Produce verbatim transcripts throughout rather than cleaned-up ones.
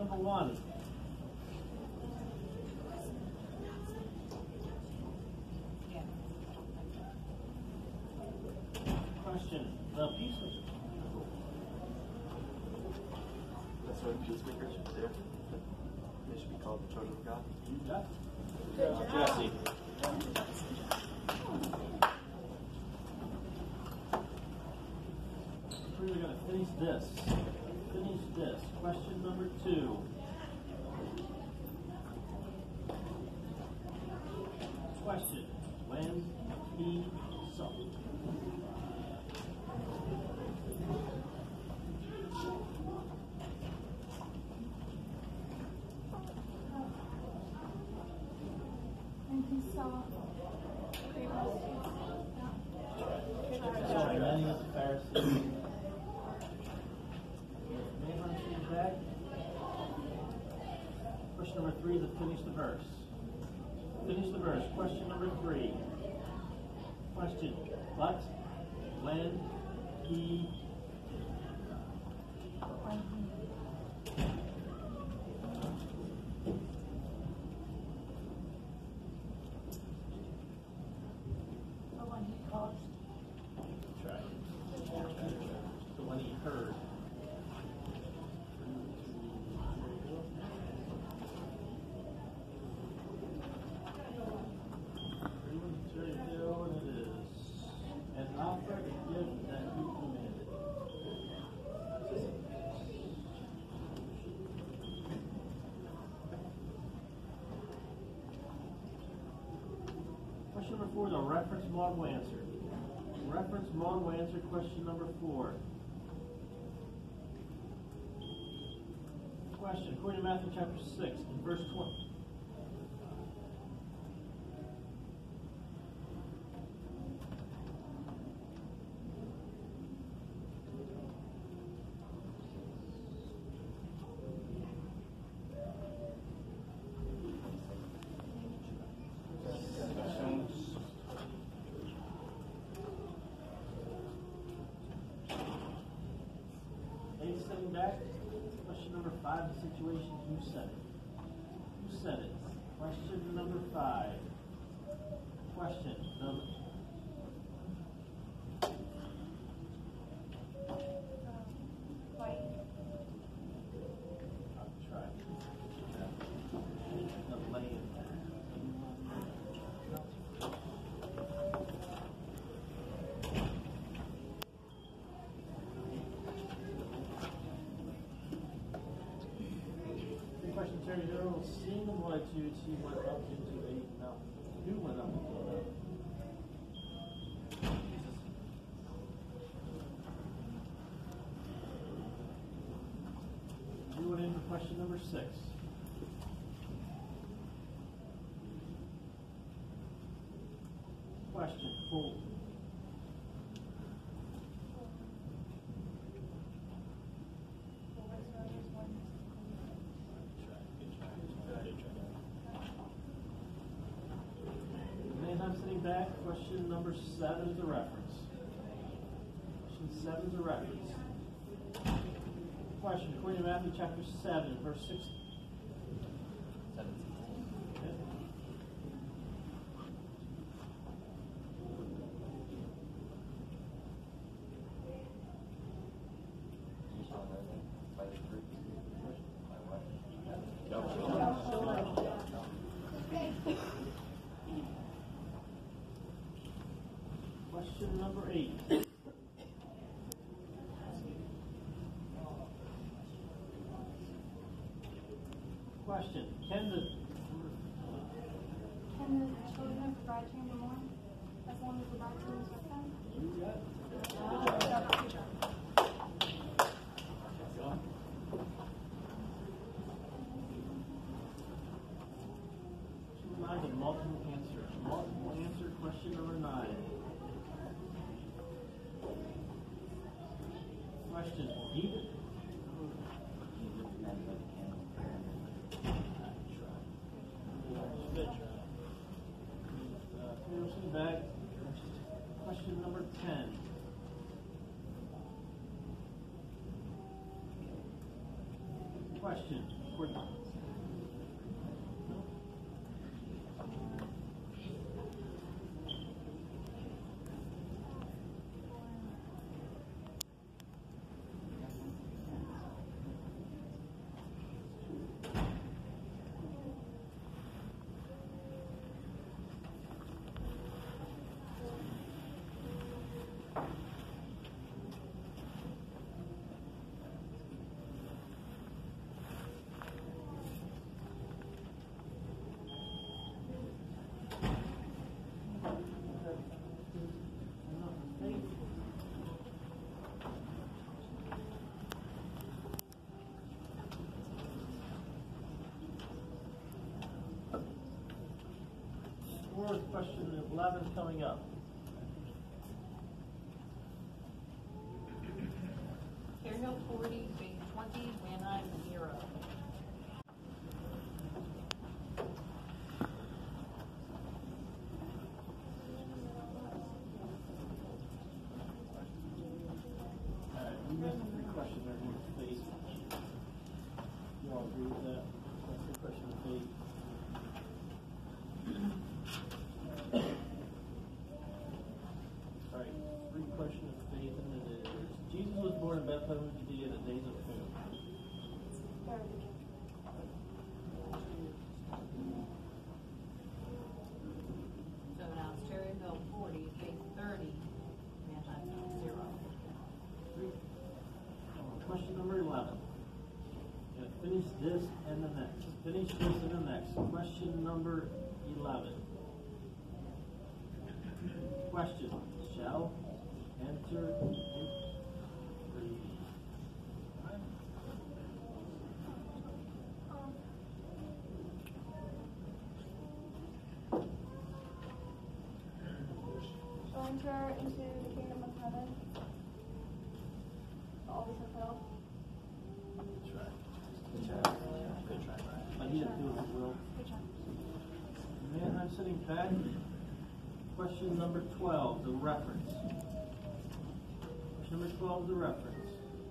number one. Question. The peacemaker. That's what peacemakers should do. They should be called the children of God. You got Good job. Jesse. We're going to finish this. Finish this. Question number two. Question. When he saw. And he saw great Sorry, many of the Pharisees. Nahum comes back. Question number three to finish the verse. Finish the verse. Question number three. Question. But when he But when he caused, tried. The one he heard. And it is an offer, a gift that he commanded. Question number four is a reference model answer. Reference model answer, question number four. Question, according to Matthew chapter six, in verse twenty. Eight sitting back. Question number five, the situation, who said it? Who said it? Question number five. Question number. like, I'll try. The land. Question, Terry Earl, seeing the multitudes, he went up into a mountain. Who went up into a mountain? Jesus. We went into question number six. Question four. I'm sitting back. Question number seven is a reference. Question seven is a reference. Question, according to Matthew chapter seven, verse six. seventeen. Okay. You shall know them by the fruit. My wife. Question number eight. Question, can the can the children of the bridegroom mourn as long as the bridegroom is with them? you got it. Keep in mind the multiple answer. Multiple answer, question number nine. Question, even. Good try. Uh, Peterson back. Question number ten. Question. for you. Fourth question eleven coming up. Fair Hill forty, Big twenty, Manheim zero. Alright, you missed three questions there, please. You all agree with that? That's the question of faith. Alright, three question of faith, and it is Jesus was born in Bethlehem, Judea, in the days of whom? So now it's Cherry Hill forty, Big thirty, Manheim zero. Question number eleven. Yeah, finish this and the next. Finish this and the next. Question number eleven. Question. Shall enter in three. Shall enter into the kingdom of heaven. All be fulfilled. Good try. Good try. Good try. I need to do it as well. Good job. Man, I'm sitting back. Question number twelve, the reference. Question number twelve, the reference.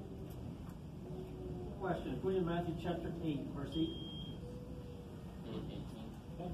Question, according to Matthew chapter eight, verse eight. eighteen. Okay.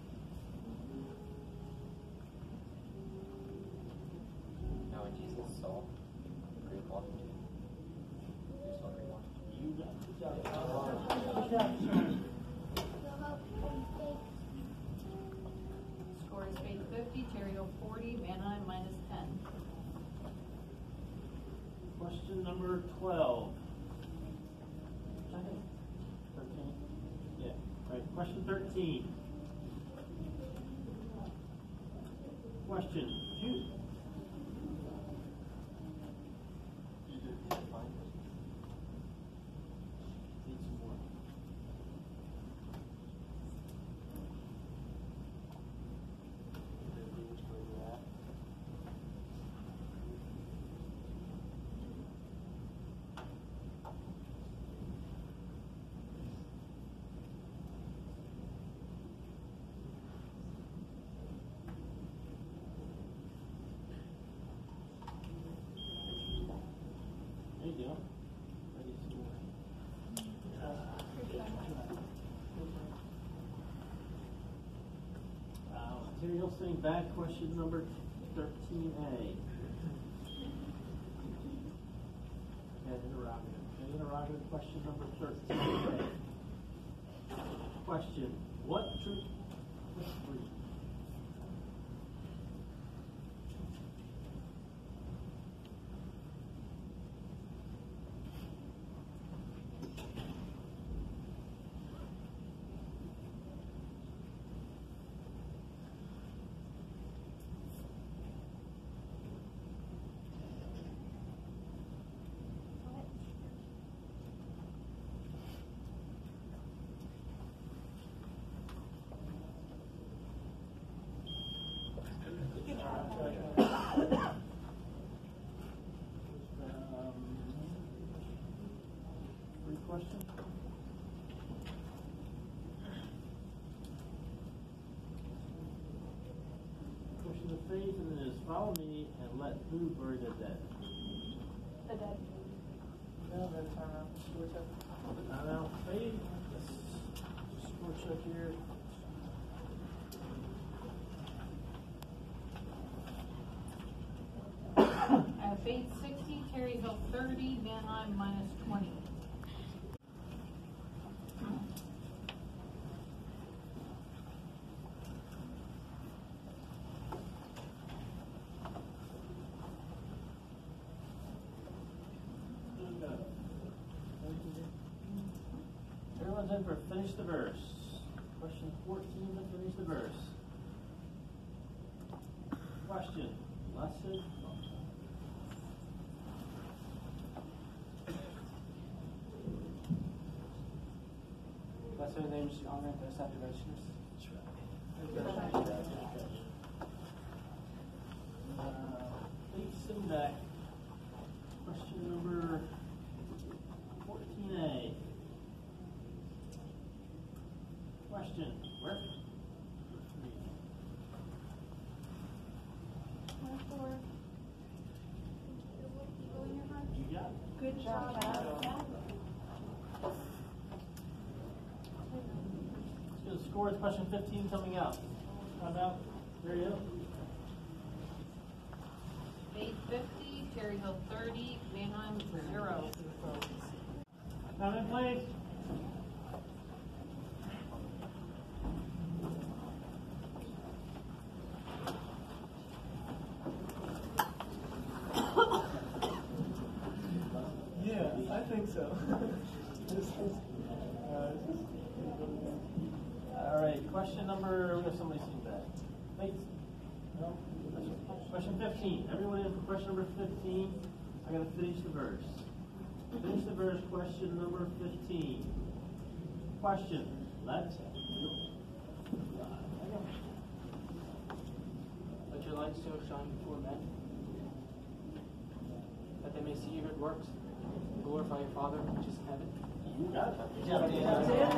Now when Jesus saw the great multitude, he saw great multitude. You got it. Good job. Score is Big fifty, Cherry Hill forty, Manheim minus ten. Question number twelve. Thirteen. Yeah. Right. Question thirteen. Question two. You did the fine. Need some more. Which way you're at. There you go. Ready some more. Uh, material thing back. Question number thirteen A. And interrogative. And interrogative question number thirteen A. Question. What truth? Let's read. Um, Free question? Question of faith, and it is follow me and let who bury the dead? The dead. Now, faith, double check here. I have Faith sixty, Terryville thirty, Manheim minus twenty. Everyone's in for finish the verse. Question fourteen to finish the verse. Question, lesson. Blessed are they which honor and thirst after righteousness. Uh, Please send back. Question number fourteen A. Question, where? Wherefore, eagle in your heart. You got it. Good job, Adam. Let's get the score. It's question fifteen coming out. Time out. There you go. Faith fifty, Terryville thirty, Manheim zero. Come in, please. Yeah, I think so. This is, uh, this is- All right, question number, we got somebody sitting back. Wait. No? Question fifteen. Everyone in for question number fifteen. I gotta finish the verse. Finish the verse, question number fifteen. Question. Let's. Let your light so shine before men, that they may see your good works, and glorify your Father which is in heaven. You got it.